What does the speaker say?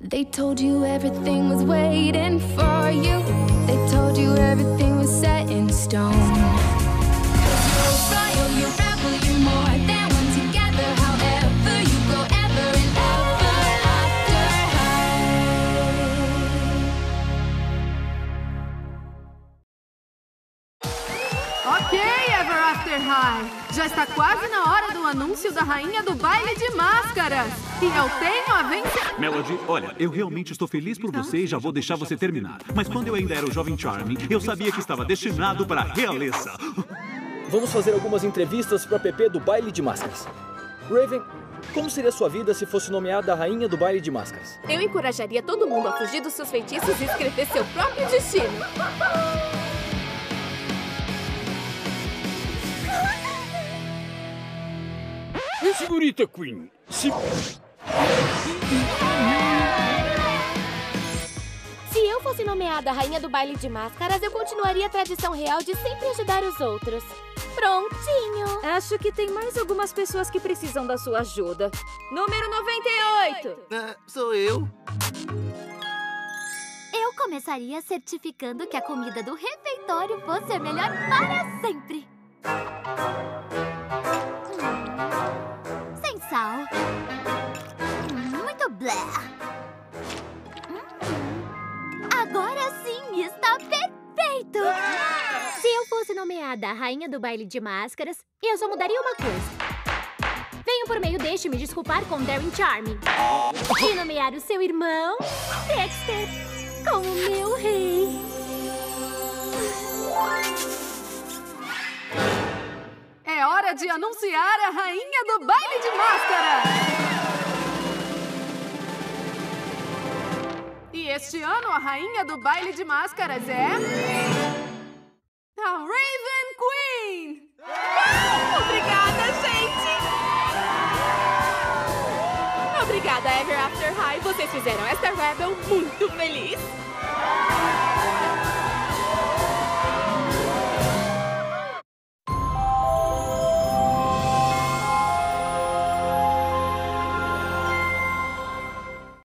They told you everything was waiting for you. They told you everything was set in stone. 'Cause you're royal, you're rebel, you're more than one together. However you go ever and ever after high. Ok, Ever After High. Já está quase na hora do anúncio da rainha do baile de máscaras. E eu tenho a vencer. Melody, olha, eu realmente estou feliz por você e já vou deixar você terminar. Mas quando eu ainda era o jovem Charming, eu sabia que estava destinado para a realeza. Vamos fazer algumas entrevistas para a PP do baile de máscaras. Raven, como seria sua vida se fosse nomeada a rainha do baile de máscaras? Eu encorajaria todo mundo a fugir dos seus feitiços e escrever seu próprio destino. Senhorita Queen, Se eu fosse nomeada rainha do baile de máscaras, eu continuaria a tradição real de sempre ajudar os outros. Prontinho! Acho que tem mais algumas pessoas que precisam da sua ajuda. Número 98! Sou eu. Eu começaria certificando que a comida do refeitório fosse a melhor para sempre. Sem sal. Muito blé. Agora sim está perfeito! Se eu fosse nomeada a rainha do baile de máscaras, eu só mudaria uma coisa. Venho por meio deste me desculpar com Daring Charming. E nomear o seu irmão, Dexter, como meu rei. É hora de anunciar a rainha do baile de máscaras. E este ano a rainha do baile de máscaras é... a Raven Queen! Obrigada, gente! Obrigada, Ever After High. Vocês fizeram esta Rebel muito feliz.